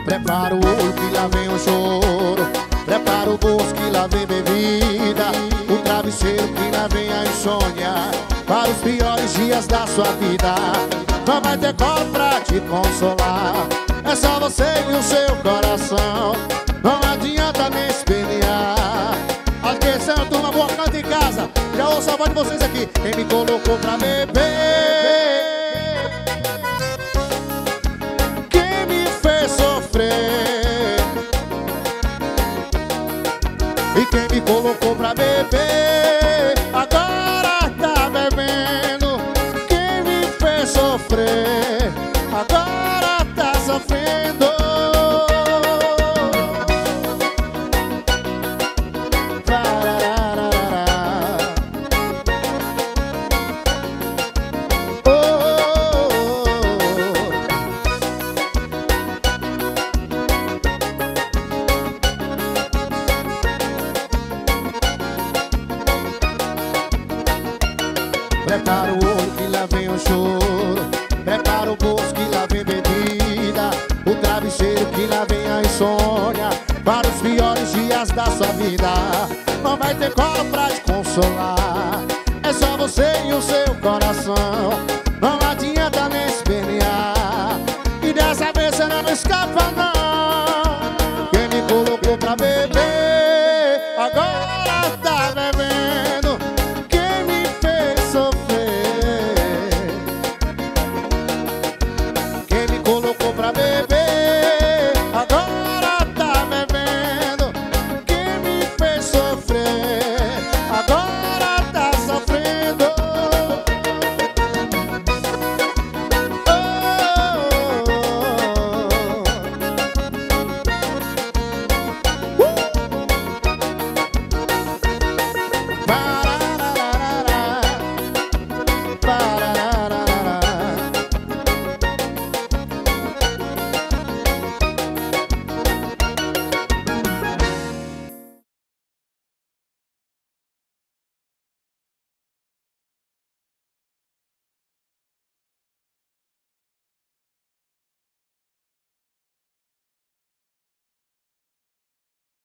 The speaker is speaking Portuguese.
Prepara o olho que lá vem o choro, prepara o bolso que lá vem bebida, o travesseiro que lá vem a insônia, para os piores dias da sua vida. Não vai ter colo pra te consolar, é só você e o seu coração. Não adianta nem espernear. Atenção, turma boa, canta em casa. Já ouço a voz de vocês aqui. Quem me colocou pra beber, quem me fez sofrer, e quem me colocou pra beber, agora tá bebendo. Quem me fez sofrer, agora tá sofrendo. Prepara o olho que lá vem o choro, prepara o bolso que lá vem bebida, o travesseiro que lá vem a insônia, para os piores dias da sua vida. Não vai ter colo pra te consolar, é só você e o seu coração. Não adianta nem espernear, e dessa vez você não escapa não.